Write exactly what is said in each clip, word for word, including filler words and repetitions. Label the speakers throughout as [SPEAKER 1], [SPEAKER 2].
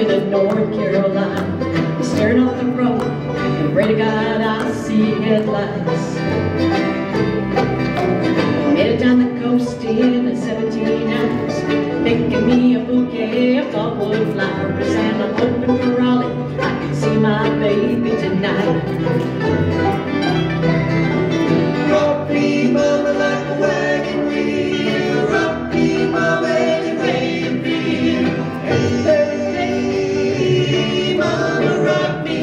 [SPEAKER 1] to North Carolina, staring off the road, and pray to God I see headlights. Made it down the coast in seventeen hours, picking me a bouquet of dogwood flowers, and I'm hoping for Raleigh I can see my baby tonight.
[SPEAKER 2] Rock me, mama, like a wagon wheel. Rock me, mama, any way you feel. Hey, hey, hey, mama, rock me.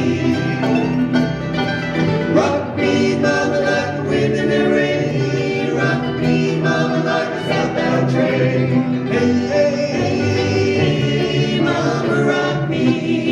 [SPEAKER 2] Rock me, mama, like the wind in the rain. Rock me, mama, like a southbound train. Hey, hey, hey, mama, rock me.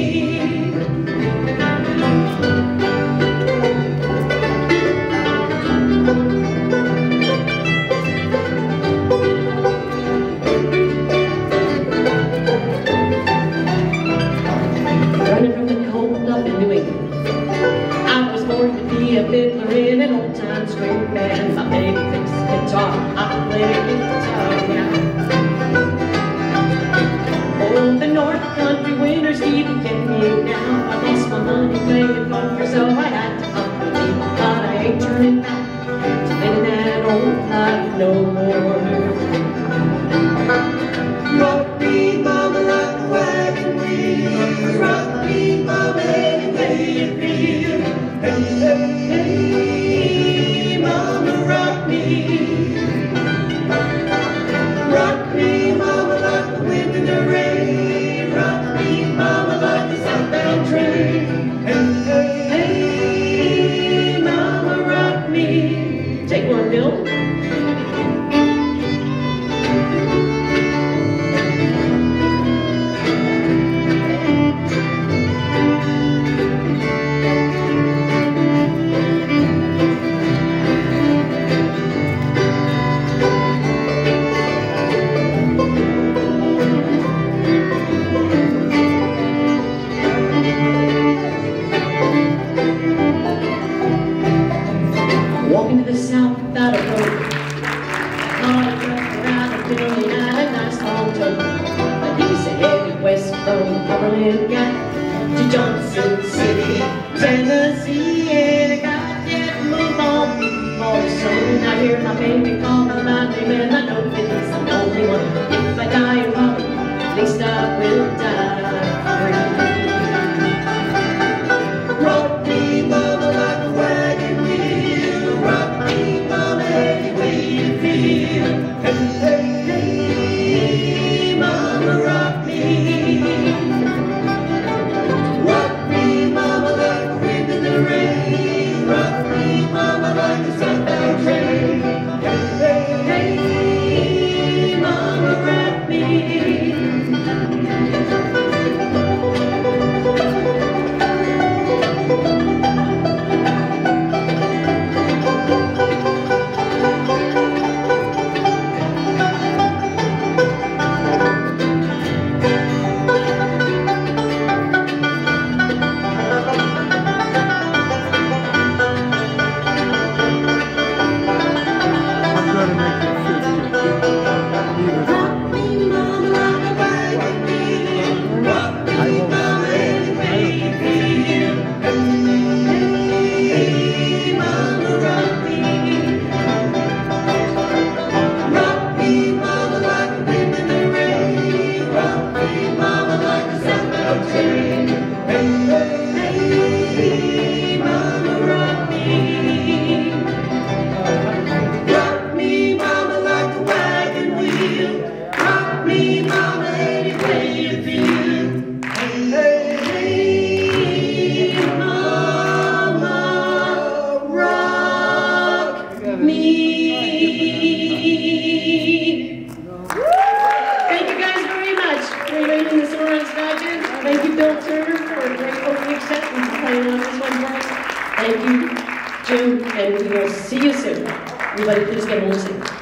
[SPEAKER 1] Running from the cold up in New England, I was born to be a fiddler in an old-time string band. My baby fixed guitar, I play guitar now. Oh, the North Country winters keep getting me down. I lost my money playing poker, so I had to up and leave. But I ain't turning back to living that old life no more.
[SPEAKER 2] Rock me, mama, like a wagon wheel. Rock me, mama, any way you feel. Hey, hey, hey, mama, rock me. Rock me, mama, like the wind in the rain. Rock me, mama, like the southbound train. Hey, hey, hey, mama, rock me.
[SPEAKER 1] Take one, Bill. Walking to the south without a road, caught a truck around a billion and a nice long tow. But he's headed west from Cumberland Gap to Johnson City, Tennessee. And I got that move on before soon. I hear my baby calling my name, and I know that he's the only one. If I die in Raleigh, at least I will die free.
[SPEAKER 2] Rock me, mama, like a wagon wheel. Rock me, mama, any way you feel. Hey, hey, hey, mama, rock me. Rock me, mama, like the wind in the rain. Rock me, mama, like a southbound train. Hey, hey, hey, mama, rock me.
[SPEAKER 1] Thank you, Bill Turner, for a great opening set and playing on this one for us. Thank you, Jim, and we will see you soon. Everybody, please get a little seat.